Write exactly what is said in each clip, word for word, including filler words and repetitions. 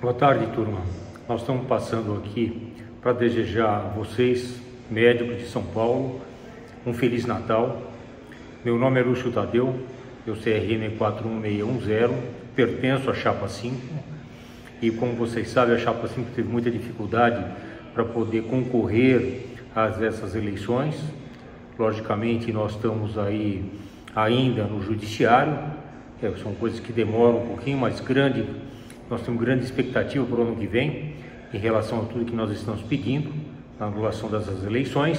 Boa tarde, turma. Nós estamos passando aqui para desejar a vocês, médicos de São Paulo, um Feliz Natal. Meu nome é Lúcio Tadeu, eu C R M quatro um seis um zero, pertenço à Chapa cinco e, como vocês sabem, a Chapa cinco teve muita dificuldade para poder concorrer a essas eleições. Logicamente, nós estamos aí ainda no judiciário, é, são coisas que demoram um pouquinho, mas grande, nós temos grande expectativa para o ano que vem em relação a tudo que nós estamos pedindo na anulação dessas eleições.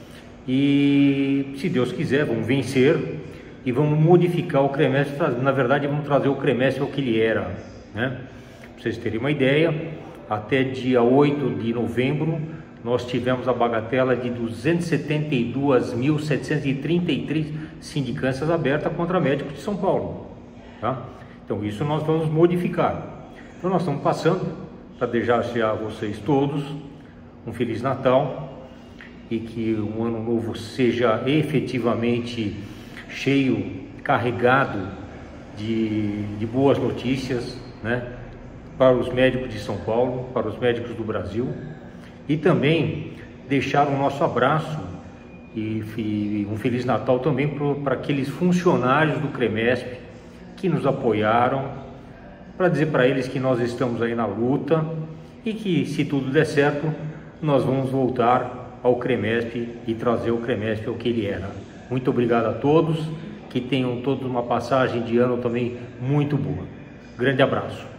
E, se Deus quiser, vamos vencer e vamos modificar o CREMESP. Na verdade, vamos trazer o CREMESP ao que ele era, né? Para vocês terem uma ideia, até dia oito de novembro nós tivemos a bagatela de duzentas e setenta e duas mil setecentas e trinta e três sindicâncias abertas contra médicos de São Paulo, tá? Então isso nós vamos modificar. Então nós estamos passando para desejar a vocês todos um Feliz Natal e que um ano novo seja efetivamente cheio, carregado de, de boas notícias, né? Para os médicos de São Paulo, para os médicos do Brasil, e também deixar o nosso abraço e, e um Feliz Natal também para aqueles funcionários do CREMESP que nos apoiaram, para dizer para eles que nós estamos aí na luta e que, se tudo der certo, nós vamos voltar ao CREMESP e trazer o CREMESP ao que ele era. Muito obrigado a todos, que tenham todos uma passagem de ano também muito boa. Grande abraço.